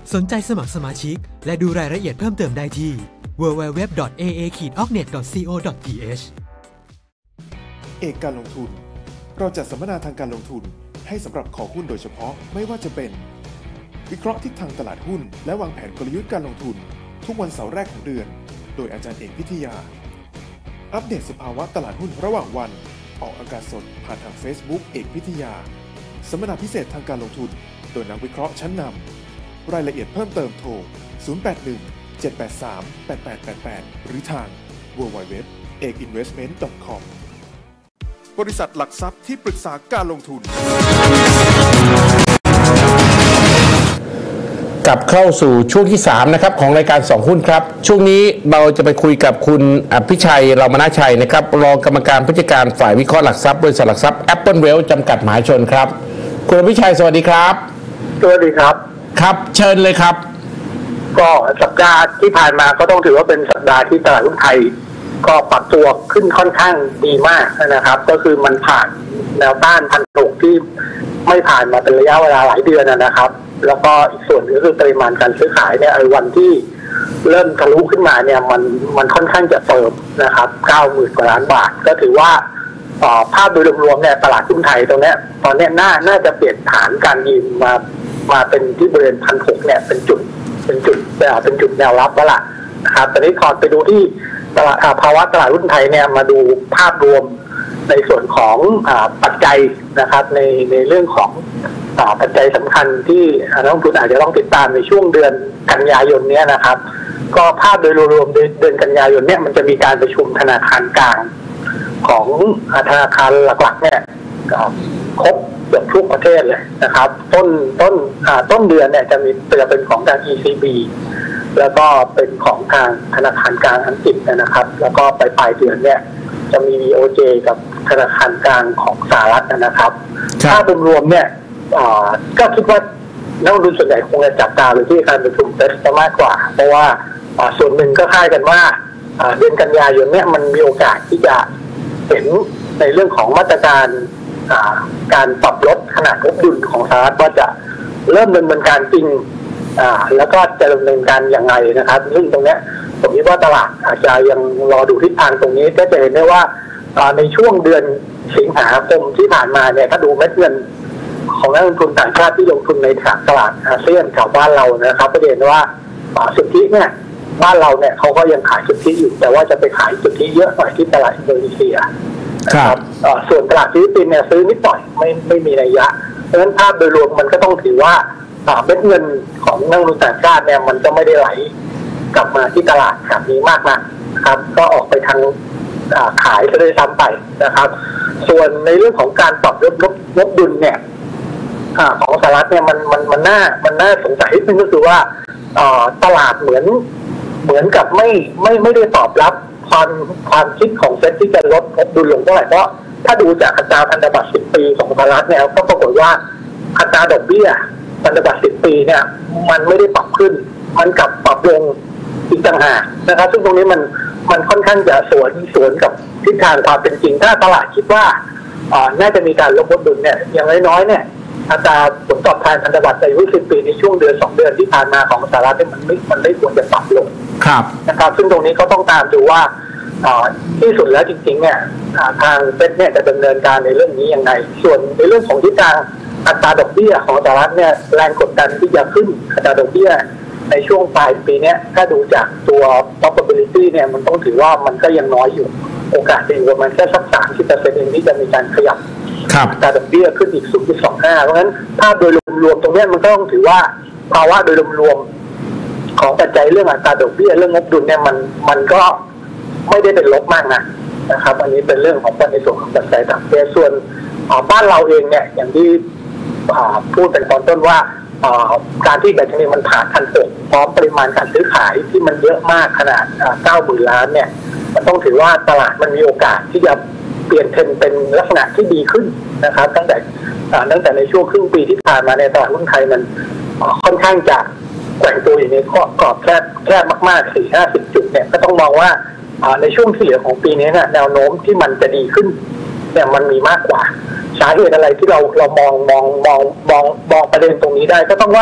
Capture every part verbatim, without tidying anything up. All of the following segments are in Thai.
สนใจสมัครสมาชิกและดูรายละเอียดเพิ่มเติมได้ที่ ดับเบิลยู ดับเบิลยู ดับเบิลยู ดอท เอ เอ ออกเน็ต ดอท ซี โอ ดอท ที เอชเอกการลงทุนเราจัดสัมมนาทางการลงทุนให้สำหรับคอหุ้นโดยเฉพาะไม่ว่าจะเป็นวิเคราะห์ทิศทางตลาดหุ้นและวางแผนกลยุทธ์การลงทุนทุกวันเสาร์แรกของเดือนโดยอาจารย์เอกพิทยาอัปเดตสภาวะตลาดหุ้นระหว่างวันออกอากาศสดผ่านทาง Facebook เอกพิทยาสัมมนาพิเศษทางการลงทุนโดยนักวิเคราะห์ชั้นนำรายละเอียดเพิ่มเติมโทรศูนย์ แปด หนึ่ง เจ็ด แปด สาม แปด แปด แปด แปดหรือทาง ดับเบิลยู ดับเบิลยู ดับเบิลยู ดอท เอก อินเวสท์เมนต์ ดอท คอม บริษัทหลักทรัพย์ที่ปรึกษาการลงทุนกลับเข้าสู่ช่วงที่สามนะครับของรายการสองหุ้นครับช่วงนี้เราจะไปคุยกับคุณอภิชัยรามนาชัยนะครับรองกรรมการผู้จัดการฝ่ายวิเคราะห์หลักทรัพย์บริษัทหลักทรัพย์ Apple Wealth จำกัดมหาชนครับคุณอภิชัยสวัสดีครับสวัสดีครับครับเชิญเลยครับก็สัปดาห์ที่ผ่านมาก็ต้องถือว่าเป็นสัปดาห์ที่ตลาดหุ้นไทยก็ปรับตัวขึ้นค่อนข้างดีมากนะครับก็คือมันผ่านแนวต้านพันหกที่ไม่ผ่านมาเป็นระยะเวลาหลายเดือนนะครับแล้วก็อีกส่วนนึงก็คือปริมาณการซื้อขายเนี่ยไอ้วันที่เริ่มทะลุขึ้นมาเนี่ยมันมันค่อนข้างจะเฟิร์มนะครับเก้าหมื่นกว่าล้านบาทก็ถือว่าภาพโดยรวมๆเนี่ยตลาดหุ้นไทยตรงนี้ตอนนี้น่าน่าจะเปลี่ยนฐานการยืนมามาเป็นที่บริเวณพันหกเนี่ยเป็นจุดเป็นจุดเป็นจุดแนวรับแล้วล่ะนะครับตอนนี้ขอไปดูที่ตลาดภาวะตลาดหุ้นไทยเนี่ยมาดูภาพรวมในส่วนของปัจจัยนะครับในในเรื่องของปัจจัยสำคัญที่นักลงทุนอาจจะต้องติดตามในช่วงเดือนกันยายนนี้นะครับก็ภาพโดยรวมเดือนกันยายนเนี่ยมันจะมีการประชุมธนาคารกลางของธนาคารหลักๆเนี่ยครบเกือบทุกประเทศเลยนะครับต้นต้นต้นเดือนเนี่ยจะมีจะเป็นของทาง อี ซี บี แล้วก็เป็นของทางธนาคารกลางอังกฤษนะครับแล้วก็ปลายปลายเดือนเนี่ยจะมี โอ เจ กับธนาคารกลางของสหรัฐนะครับถ้ารวมๆเนี่ยก็คิดว่านักลงทุนส่วนใหญ่คงจะจับตาไปที่การประชุมเฟดมากกว่าเพราะว่าส่วนหนึ่งก็คาดกันว่าเดือนกันยายนเนี่ยมันมีโอกาสที่จะเห็นในเรื่องของมาตรการการปรับลดขนาดงบดุลของสหรัฐว่าจะเริ่มดำเนินการจริงแล้วก็จะดำเนินการอย่างไรนะครับซึ่งตรงนี้ผมคิดว่าตลาดอาจจะยังรอดูทิศทางตรงนี้ก็จะเห็นได้ว่าในช่วงเดือนสิงหาคมที่ผ่านมาเนี่ยถ้าดูเม็ดเงินของนักลงทุนต่างชาติที่ลงทุนในตลาดอาเซียนแถวบ้านเรานะครับก็เห็นว่าสุทธิเนี่ยบ้านเราเนี่ยเขาก็ยังขายสุทธิอยู่แต่ว่าจะไปขายสุทธิเยอะหน่อยที่ตลาดอินโดนีเซียครับส่วนตลาดฟิลิปปินส์เนี่ยซื้อนิดหน่อยไม่ไม่มีนัยยะเพราะฉะนั้นภาพโดยรวมมันก็ต้องถือว่าเม็ดเงินของนักลงทุนต่างชาติเนี่ยมันก็ไม่ได้ไหลกลับมาที่ตลาดแบบนี้มากนะครับก็ออกไปทางขายซะด้วยซ้ำไปนะครับส่วนในเรื่องของการปรับลดงบดุลเนี่ยของสหรัฐเนี่ยมันมันมันน่ามันน่าสงสัยนิดนึงก็คือว่าตลาดเหมือนเหมือนกับไม่ไม่ไม่ได้ตอบรับความความคิดของเฟดที่จะลดงบดุลลงเท่าไหร่เพราะถ้าดูจากอัตราพันธบัตรสิบปีของสหรัฐเนี่ยก็ปรากฏว่าอัตราดอกเบี้ยพันธบัตรสิบปีเนี่ยมันไม่ได้ปรับขึ้นมันกลับปรับลงอีกต่างหากนะครับซึ่งตรงนี้มันมันค่อนข้างจะสวนสวนกับทิศทางความเป็นจริงถ้าตลาดคิดว่าน่าจะมีการลดงบดุลเนี่ยอย่างน้อยๆเนี่ยอัตราผลตอบแทนพันธบัตรอายุสิบปีในช่วงเดือนสองเดือนที่ผ่านมาของสหรัฐเนี่ยมันไม่มันไม่ควรจะปรับลงครับนะครับซึ่งตรงนี้ก็ต้องตามดูว่าที่สุดแล้วจริงๆเนี่ยทางเฟดเนี่ยจะดำเนินการในเรื่องนี้ยังไงส่วนในเรื่องของทิศทางอัตราดอกเบี้ยของสหรัฐเนี่ยแรงกดดันที่จะขึ้นอัตราดอกเบี้ยในช่วงปลายปีนี้ถ้าดูจากตัว probability เนี่ยมันต้องถือว่ามันก็ยังน้อยอยู่โอกาสเป็นอยู่ประมาณแค่สักสามสิบเปอร์เซ็นต์เองที่จะมีการขยับอัตราดอกเบี้ยขึ้นอีก ศูนย์จุดสองห้า เพราะฉะนั้นภาพโดยรวมๆตรงนี้มันก็ต้องถือว่าภาวะโดยรวมๆของปัจจัยเรื่องอัตราดอกเบี้ยเรื่องงบดุลเนี่ยมันมันก็ไม่ได้เป็นลบมากนะนะครับอันนี้เป็นเรื่องของในส่วนของปัจจัยต่างประเทศส่วนบ้านเราเองเนี่ยอย่างที่พูดเป็นตอนต้นว่าการที่ดัชนีมันผ่านพันหกพร้อมปริมาณการซื้อขายที่มันเยอะมากขนาดเก้าหมื่นล้านเนี่ยมันต้องถือว่าตลาดมันมีโอกาสที่จะเปลี่ยนเทรนด์เป็นลักษณะที่ดีขึ้นนะครับตั้งแต่ตั้งแต่ในช่วงครึ่งปีที่ผ่านมาในตลาดหุ้นไทยมันค่อนข้างจะแกว่งตัวอยู่ในกรอบแคบแคบมากๆ สี่ห้าสิบ จุดเนี่ยก็ต้องมองว่าในช่วงที่เหลือของปีนี้เนี่ยแนวโน้มที่มันจะดีขึ้นเนี่ยมันมีมากกว่าสาเหตุอะไรที่เราเรามองมองมองมองมองประเด็นตรงนี้ได้ก็ต้องว่า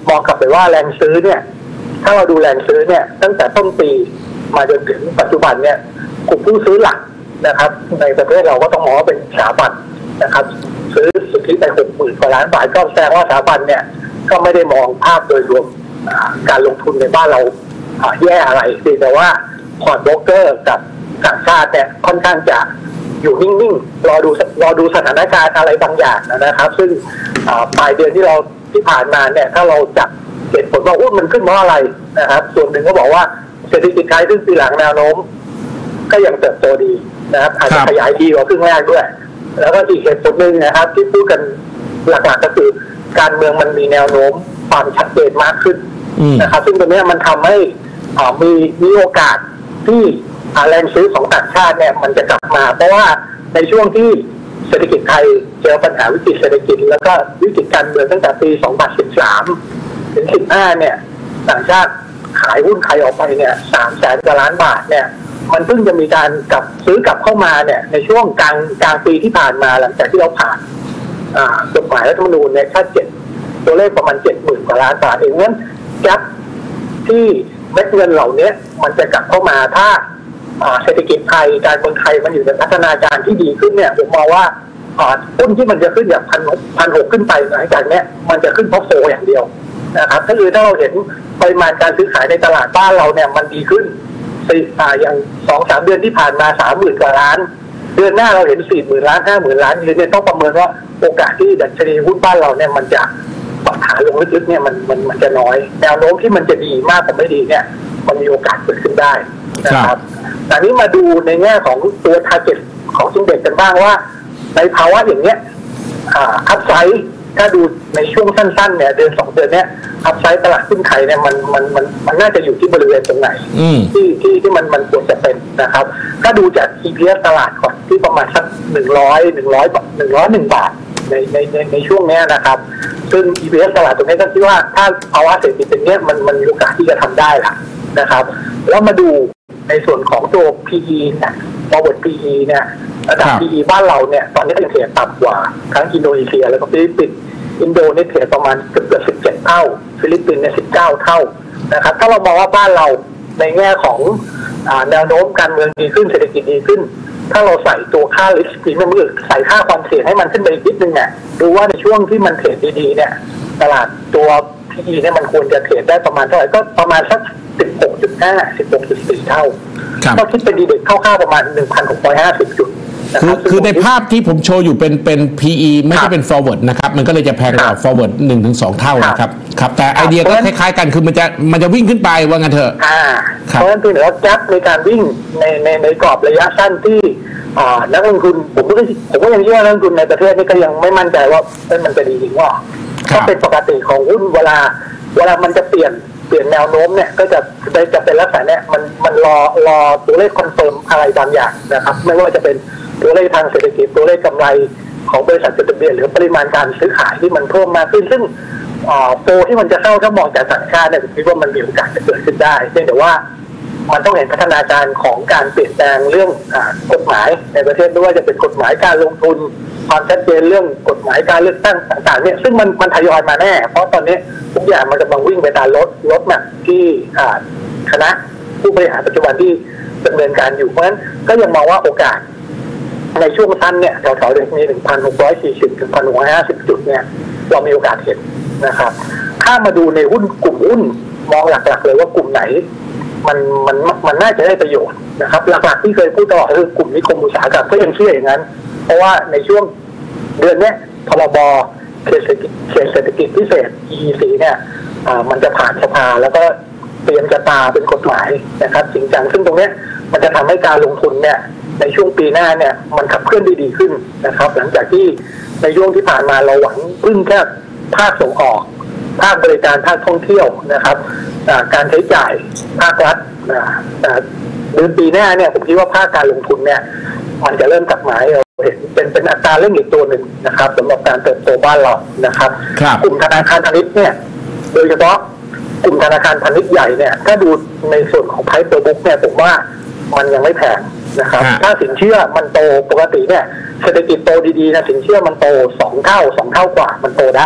มองกลับไปว่าแรงซื้อเนี่ยถ้าเราดูแรงซื้อเนี่ยตั้งแต่ต้นปีมาจนถึงปัจจุบันเนี่ยกลุ่มผู้ซื้อหลักนะครับในประเทศเราก็ต้องมองว่าเป็นสถาบันนะครับซื้อสุทธิไปหกหมื่นกว่าล้านบาทก็แสดงว่าสถาบันเนี่ยก็ไม่ได้มองภาพโดยรวมการลงทุนในบ้านเราแย่อะไรแต่ว่าพอร์ตโบรกเกอร์กับต่างชาติเนี่ยค่อนข้างจะอยู่นิ่งๆรอดูรอดูสถานการณ์อะไรบางอย่างนะครับซึ่งปลายเดือนที่เราที่ผ่านมาเนี่ยถ้าเราจับเหตุผลว่าหุ้นมันขึ้นเพราะอะไรนะครับส่วนหนึ่งก็บอกว่าเศรษฐกิจไทยซึ่งปีหลังแนวโน้มก็ยังเติบโตดีนะครับอาจจะขยายดีกว่าครึ่งแรกด้วยแล้วก็อีกเหตุผลหนึ่งนะครับที่พูดกันหลักๆก็คือการเมืองมันมีแนวโน้มความชัดเจนมากขึ้นนะครับซึ่งตรงนี้มันทำให้มีมีโอกาสที่แรงซื้อของต่างชาติเนี่ยมันจะกลับมาเพราะว่าในช่วงที่เศรษฐกิจไทยเจอปัญหาวิกฤตเศรษฐกิจแล้วก็วิกฤตการเมืองตั้งแต่ปีสองพันสิบสามถึงสิบห้าเนี่ยต่างชาติขายหุ้นไทยออกไปเนี่ยสามแสนกว่าล้านบาทเนี่ยมันเพิ่งจะมีการกลับซื้อกลับเข้ามาเนี่ยในช่วงกลางกลางปีที่ผ่านมาหลังจากที่เราผ่านกฎหมายรัฐธรรมนูญเนี่ยแค่เจ็ดตัวเลขประมาณเจ็ดหมื่นกว่าล้านบาทเองงั้นแกปที่เม็ดเงินเหล่านี้มันจะกลับเข้ามาถ้าเศรษฐกิจไทยการเมืองไทยมันอยู่ในพัฒนาการที่ดีขึ้นเนี่ยผมมองว่าหุ้นที่มันจะขึ้นอย่างพันพันหกขึ้นไปหลังจากนี้มันจะขึ้นเพราะโฟอย่างเดียวนะครับถ้าคือถ้าเราเห็นปริมาณการซื้อขายในตลาดบ้านเราเนี่ยมันดีขึ้นอย่างสองสามเดือนที่ผ่านมาสามหมื่นกว่าล้านเดือนหน้าเราเห็นสี่หมื่นล้านห้าหมื่นล้านเดือนนี้ต้องประเมินว่าโอกาสที่ดัชนีหุ้นบ้านเราเนี่ยมันจะปรับฐานลงลึกๆเนี่ยมันมันมันจะน้อยแนวโน้มที่มันจะดีมากกว่าไม่ดีเนี่ยมันมีโอกาสเกิดขึ้นได้นะครับแต่นี้มาดูในแง่ของตัว target ของอินเด็กซ์กันบ้างว่าในภาวะอย่างเนี้ยอัพไซด์ถ้าดูในช่วงสั้นๆเนี่ยเดือนสองเดือนเนี้ยอัพไซด์ตลาดหุ้นไทยเนี่ยมันมันมันมันน่าจะอยู่ที่บริเวณตรงไหนที่ที่ที่มันมันควรจะเป็นนะครับถ้าดูจาก อี พี เอส ตลาดก่อนที่ประมาณสักหนึ่งร้อยหนึ่งร้อยหนึ่งร้อยหนึ่งบาทในในในในช่วงนี้นะครับซึ่ง อี พี เอส ตลาดตรงนี้ก็คิดว่าถ้าภาวะเศรษฐกิจเป็นเนี้ยมันมันมีโอกาสที่จะทำได้ละนะครับแล้วมาดูในส่วนของตัว พี อี เนี่ย forward พี อี เนี่ยระดับ พี อี บ้านเราเนี่ยตอนนี้ก็ยังเทรดต่ำกว่าทั้งอินโดนีเซียแล้วก็ฟิลิปปินส์อินโดเนี่ยเทรดประมาณเกือบเกือบสิบเจ็ดเท่าฟิลิปปินส์เนี่ยสิบเก้าเท่านะครับถ้าเรามองว่าบ้านเราในแง่ของแนวโน้มการเมืองดีขึ้นเศรษฐกิจดีขึ้นถ้าเราใส่ตัวค่า risk premium หรือใส่ค่าความเสี่ยงให้มันขึ้นไปอีกนิดนึงเนี่ยดูว่าในช่วงที่มันเทรดดีๆเนี่ยตลาดตัว พี อี เนี่ยมันควรจะเทรดได้ประมาณเท่าไหร่ก็ประมาณสัก สิบหกจุดห้า สิบหกจุดสี่ เท่าก็คิดเป็นดีเด็กเข้าๆประมาณ หนึ่งพันหกร้อยห้าสิบ จุดคือคือในภาพที่ผมโชว์อยู่เป็นเป็น พี อี ไม่ใช่เป็น forward นะครับมันก็เลยจะแพงกว่า forward หนึ่งถึงสอง เท่านะครับครับแต่ไอเดียก็คล้ายๆกันคือมันจะมันจะวิ่งขึ้นไปว่างั้นเถอะเพราะฉะนั้นคือเหนือแก๊ปในการวิ่งในในในกรอบระยะสั้นที่นักลงทุนผมก็ผมก็ยังเชื่อนักลงทุนในประเทศนี่ก็ยังไม่มั่นใจว่ามันจะดีจริงว่าก็เป็นปกติของหุ้นเวลาเวลามันจะเปลี่ยนเปลี่ยนแนวโน้มเนี่ยก็จะจะเป็นลักษณะเนี่ยมันมันรอรอตัวเลขคอนเฟิร์มอะไรบางอย่างนะครับไม่ว่าจะเป็นตัวเลขทางเศรษฐกิจตัวเลขกำไรของบริษัทจดทะเบียนหรือปริมาณการซื้อขายที่มันเพิ่มมากขึ้นซึ่งโฟที่มันจะเข้าถ้ามองจากต่างชาติเนี่ยผมคิดว่ามันมีโอกาสจะเกิดขึ้นได้เพียงแต่ว่ามันต้องเห็นพัฒนาการของการเปลี่ยนแปลงเรื่องกฎหมายในประเทศด้วยจะเป็นกฎหมายการลงทุนความชัดเจนเรื่องกฎหมายการเลือกตั้งต่างๆเนี่ยซึ่งมันมันทยอยมาแน่เพราะตอนนี้ทุกอย่างมันกำลังวิ่งไปตามรถรถแบบที่คณะผู้บริหารปัจจุบันที่ดำเนินการอยู่เพราะฉะนั้นก็ยังมองว่าโอกาสในช่วงสั้นเนี่ยแถวๆเดือนนี้ หนึ่งพันหกร้อยสี่สิบ ถึง หนึ่งพันหกร้อยห้าสิบ จุดเนี่ยเรามีโอกาสเห็นนะครับถ้ามาดูในหุ้นกลุ่มหุ้นมองหลักๆเลยว่ากลุ่มไหนมันมันมันน่าจะได้ประโยชน์นะครับหลักๆที่เคยพูดตลอดคือกลุ่มนิคมอุตสาหกรรมก็ยังเชื่ออย่างนั้นเพราะว่าในช่วงเดือนนี้พรบเขตเศรษฐกิจเขตเศรษฐกิจพิเศษ อี อี ซี เนี่ยมันจะผ่านสภาแล้วก็เตรียมจะตาเป็นกฎหมายนะครับจริงจังซึ่งตรงนี้มันจะทำให้การลงทุนเนี่ยในช่วงปีหน้าเนี่ยมันขับเคลื่อนได้ดีขึ้นนะครับหลังจากที่ในช่วงที่ผ่านมาเราหวังพึ่งแค่ภาคส่งออกภาคบริการภาคท่องเที่ยวนะครับการใช้จ่ายภาครัฐเดือนปีหน้าเนี่ยผมคิดว่าภาคการลงทุนเนี่ยมันจะเริ่มกลับมาให้เราเห็นเป็นเป็นอัตราเร่งอีกตัวหนึ่งนะครับสำหรับการเติบโตบ้านเรานะครับกลุ่มธนาคารพาณิชย์เนี่ยโดยเฉพาะกลุ่มธนาคารพาณิชย์ใหญ่เนี่ยถ้าดูในส่วนของไพร์เปอร์บุ๊กเนี่ยผมว่ามันยังไม่แพงนะครับถ้าสินเชื่อมันโตปกติเนี่ยเศรษฐกิจโตดีๆนะสินเชื่อมันโตสองเท่าสองเท่ากว่ามันโตได้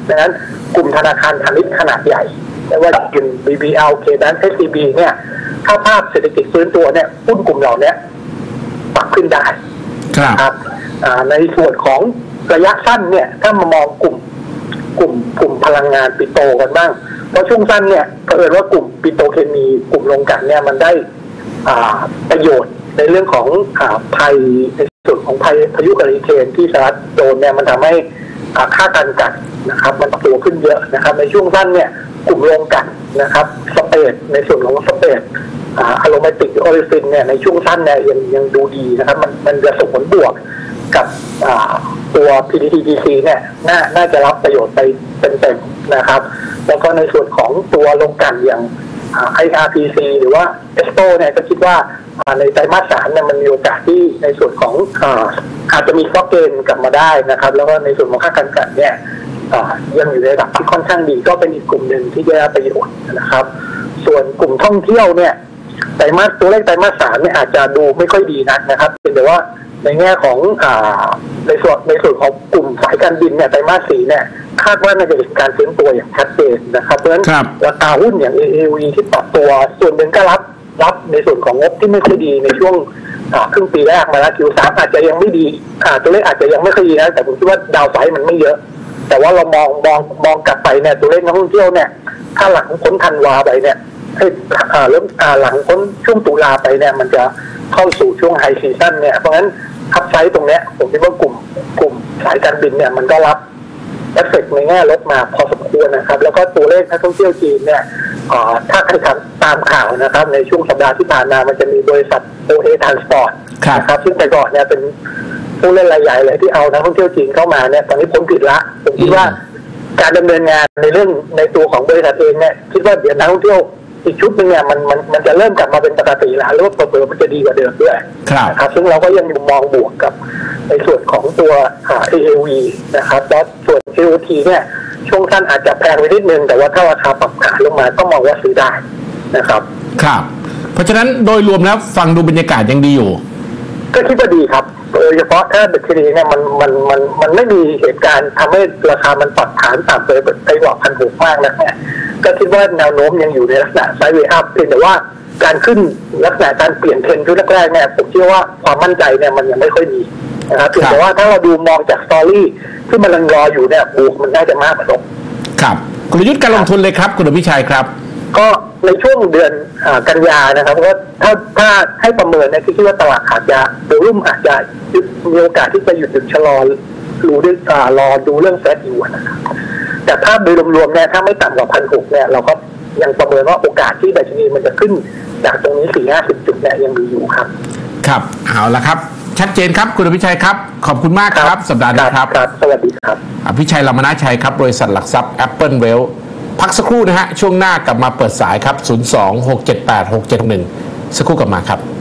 ดังนั้นกลุ่มธนาคารพาณิชย์ขนาดใหญ่ไม่ว่าจะเป็น บี บี แอล K-Bank เอส ซี บี เนี่ยถ้าภาพเศรษฐกิจฟื้นตัวเนี่ยหุ้นกลุ่มเหล่านี้ปรับขึ้นได้ครับในส่วนของระยะสั้นเนี่ยถ้ามามองกลุ่มกลุ่มกลุ่มพลังงานปิโตรกันบ้างเพราะช่วงสั้นเนี่ยเผอิญว่ากลุ่มปิโตรเคมีกลุ่มโรงกลั่นเนี่ยมันได้ประโยชน์ในเรื่องของภัยในส่วนของภัยพายุเฮอริเคนที่สหรัฐโดนเนี่ยมันทำให้ค่าการกลั่นนะครับมันปรับตัวขึ้นเยอะนะครับในช่วงสั้นเนี่ยกลุ่มโรงกลั่นนะครับสเปดในส่วนของสเปดอะโรมาติกออริฟินเนี่ยในช่วงสั้นเนี่ยยังยังดูดีนะครับมันมันจะส่งผลบวกกับตัว พี ที ที พี ซี เนี่ยน่าน่าจะรับประโยชน์ไปเต็มๆนะครับแล้วก็ในส่วนของตัวโรงกลั่นอย่าง ไอ อาร์ พี ซี หรือว่าเอสโตเนี่ยก็คิดว่าในไตรมาสสามเนี่ยมันมีโอกาสที่ในส่วนของอาจจะมีสต็อกเกนกลับมาได้นะครับแล้วก็ในส่วนของค่าการกลั่นเนี่ยยังอยู่ในระดับที่ค่อนข้างดีก็เป็นอีกกลุ่มหนึ่งที่ได้รับประโยชน์นะครับส่วนกลุ่มท่องเที่ยวเนี่ยไตรมาสตัวเลขไตรมาสสามเนี่ยอาจจะดูไม่ค่อยดีนักนะครับแต่ว่าในแง่ของอ่าในส่วนในส่วนของกลุ่มสายการบินเนี่ยไตรมาสสี่เนี่ยคาดว่าน่าจะเห็นการฟื้นตัวอย่างชัดเจนนะครับเพราะฉะนั้นราคาหุ้นอย่าง เอ เอ วี ที่ปรับตัวส่วนหนึ่งก็รับรับในส่วนของงบที่ไม่ค่อยดีในช่วงครึ่งปีแรกมาแล้ว คิว สาม อาจจะยังไม่ดีตัวเลขอาจจะยังไม่ค่อยดีนะแต่ผมคิดว่าดาวไซด์มันไม่เยอะแต่ว่าเรามองมองมองกลับไปเนี่ยตัวเลขนักท่องเที่ยวเนี่ยถ้าหลังพ้นธันวาไปเนี่ยให้เริ่มหลังพ้นช่วงตุลาไปเนี่ยมันจะเข้าสู่ช่วงไฮซีซั่นเนี่ยเพราะงั้นทับไซด์ตรงเนี้ยผมคิดว่ากลุ่มกลุ่มสายการบินเนี่ยมันก็รับเอฟเฟกต์ในแง่ลดมาพอสมควรนะครับแล้วก็ตัวเลขนักท่องเที่ยวจีนเนี่ยถ้าใครตามข่าวนะครับในช่วงสัปดาห์ที่ผ่านมามันจะมีบริษัท โอ เอ Transport นะครับซึ่งแต่ก่อนเนี่ยเป็นผู้เล่นรายใหญ่เลยที่เอานักท่องเที่ยวจีนเข้ามาเนี่ยตอนนี้พ้นผิดละผมคิดว่าการดำเนินงานในเรื่องในตัวของบริษัทเองเนี่ยคิดว่าเดี๋ยวนักท่องเที่ยวอีกชุดหนึ่งเนี่ยมันมันมันจะเริ่มกลับมาเป็นปกติแล้วหรือว่าเปิดมันจะดีกว่าเดิมด้วยครับซึ่งเราก็ยังมองบวกกับในส่วนของตัว เอ เอ วี นะครับแล้วส่วน เอ โอ ที เนี่ยช่วงสั้นอาจจะแพงไปนิดนึงแต่ว่าถ้าราคาปรับขาลงมาก็มองว่าซื้อได้นะครับครับเพราะฉะนั้นโดยรวมแล้วฟังดูบรรยากาศยังดีอยู่ก็คิดว่าดีครับโดยเฉพาะถ้าดัชนีเนี่ยมันมันมันมันไม่มีเหตุการณ์ทำให้ราคามันปรับฐานต่ำไปไปกว่าพันหกมากนะเนี่ยก็คิดว่าแนวโน้มยังอยู่ในลักษณะไซด์เวย์อัพเพียงแต่ว่าการขึ้นลักษณะการเปลี่ยนเทรนด์ชุดแรกๆเนี่ยผมเชื่อว่าความมั่นใจเนี่ยมันยังไม่ค่อยมีนะครับเพียงแต่ว่าถ้าเราดูมองจากสตอรี่ที่มันรออยู่เนี่ยบวกมันน่าจะมากกว่าลบครับกลยุทธ์การลงทุนเลยครับคุณอภิชัยครับก็ในช่วงเดือนกันยานะครับว่าถ้าถ้าให้ประเมินเนี่ยคิดว่าตลาดอาจจะโดยรุ่มอาจจะมีโอกาสที่จะหยุดหยุดชะลอดูด้วยรอดูเรื่องแฟดอยู่นะครับแต่ถ้าโดยรวมๆเนี่ยถ้าไม่ต่ำกว่าพันหกเนี่ยเราก็ยังประเมินว่าโอกาสที่ดัชนีมันจะขึ้นจากตรงนี้สี่ห้าสิบจุดเนี่ยยังมีอยู่ครับครับเอาละครับชัดเจนครับคุณอภิชัยครับขอบคุณมากครับสัปดาห์นี้ครับสวัสดีครับอภิชัย ลามนาชัยครับบริษัทหลักทรัพย์ Apple Wealth พักสักครู่นะฮะช่วงหน้ากลับมาเปิดสายครับศูนย์ สอง หก เจ็ด แปด หก เจ็ด หนึ่งสักครู่กลับมาครับ